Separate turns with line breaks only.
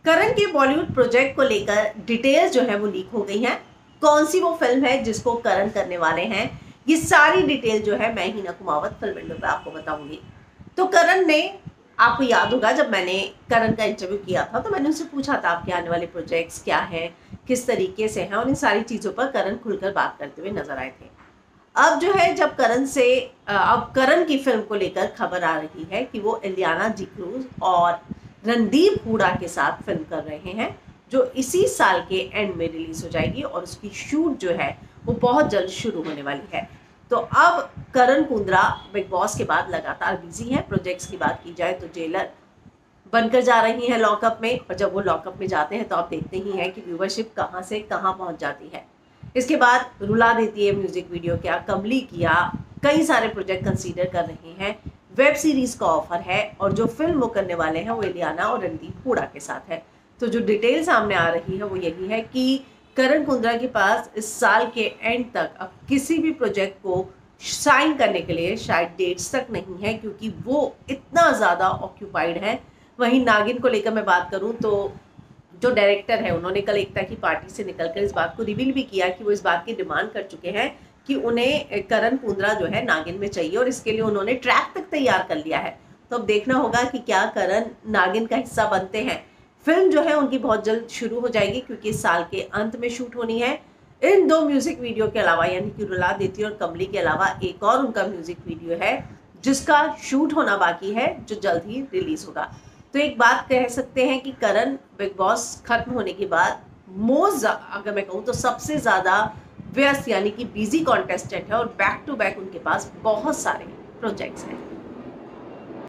करण के बॉलीवुड प्रोजेक्ट को लेकर डिटेल्स जो है वो लीक हो गई हैं। कौन सी वो फिल्म है जिसको करण करने वाले हैं, ये सारी डिटेल जो है मैं हिना कुमावत फिल्म विंडो पे आपको बताऊंगी। तो करण ने, आपको याद होगा जब मैंने करण का इंटरव्यू किया था तो मैंने उनसे पूछा था आपके आने वाले प्रोजेक्ट्स क्या हैं, किस तरीके से हैं, और इन सारी चीज़ों पर करण खुलकर बात करते हुए नजर आए थे। अब जो है जब अब करण की फिल्म को लेकर खबर आ रही है कि वो इलियाना डिक्रूज और रणदीप हुडा के साथ फिल्म कर रहे हैं, जो इसी साल के एंड में रिलीज हो जाएगी और उसकी शूट जो है वो बहुत जल्द शुरू होने वाली है। तो अब करण कुंद्रा बिग बॉस के बाद लगातार बिजी हैं। प्रोजेक्ट्स की बात की जाए तो जेलर बनकर जा रही हैं लॉकअप में, और जब वो लॉकअप में जाते हैं तो आप देखते ही हैं कि व्यूवरशिप कहाँ से कहाँ पहुँच जाती है। इसके बाद रुला देती है म्यूजिक वीडियो, क्या कमली किया, कई सारे प्रोजेक्ट कंसीडर कर रहे हैं, वेब सीरीज का ऑफर है, और जो फिल्म वो करने वाले हैं वो इलियाना और रणदीप हुडा के साथ है। तो जो डिटेल सामने आ रही है वो यही है कि करण कुंद्रा के पास इस साल के एंड तक अब किसी भी प्रोजेक्ट को साइन करने के लिए शायद डेट्स तक नहीं है, क्योंकि वो इतना ज़्यादा ऑक्यूपाइड है। वहीं नागिन को लेकर मैं बात करूं तो जो डायरेक्टर है उन्होंने कल एकता की पार्टी से निकलकर इस बात को रिवील भी किया कि वो इस बात की डिमांड कर चुके हैं कि उन्हें करण कुंद्रा जो है नागिन में चाहिए, और इसके लिए उन्होंने ट्रैक तक तैयार कर लिया है। तो अब देखना होगा कि क्या करण नागिन का हिस्सा बनते हैं। फिल्म जो है उनकी बहुत जल्द शुरू हो जाएगी, क्योंकि इस साल के अंत में शूट होनी है। इन दो म्यूजिक वीडियो के अलावा, यानी कि रुला देती और कमली के अलावा, एक और उनका म्यूजिक वीडियो है जिसका शूट होना बाकी है, जो जल्द ही रिलीज होगा। तो एक बात कह सकते हैं कि करण बिग बॉस खत्म होने के बाद अगर मैं कहूँ तो सबसे ज़्यादा व्यस्त यानी कि बिजी कॉन्टेस्टेंट है, और बैक टू बैक उनके पास बहुत सारे प्रोजेक्ट्स हैं।